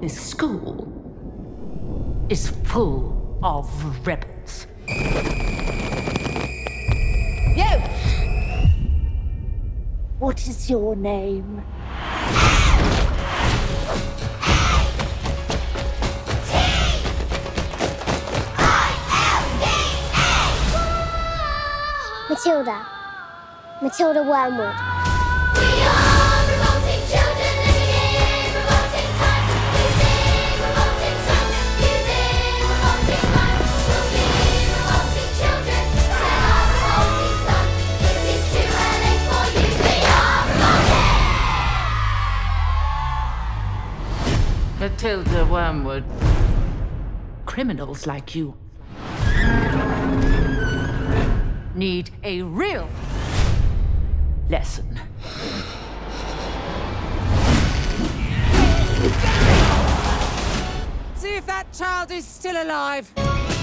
this school is full of rebels. You! What is your name? Matilda. Matilda Wormwood. We are revolting children living in revolting times. We sing revolting songs using revolting rhymes. We'll be revolting children till our revolting's done. It is too early for you. We are revolting. Matilda Wormwood. Criminals like you need a real lesson. See if that child is still alive.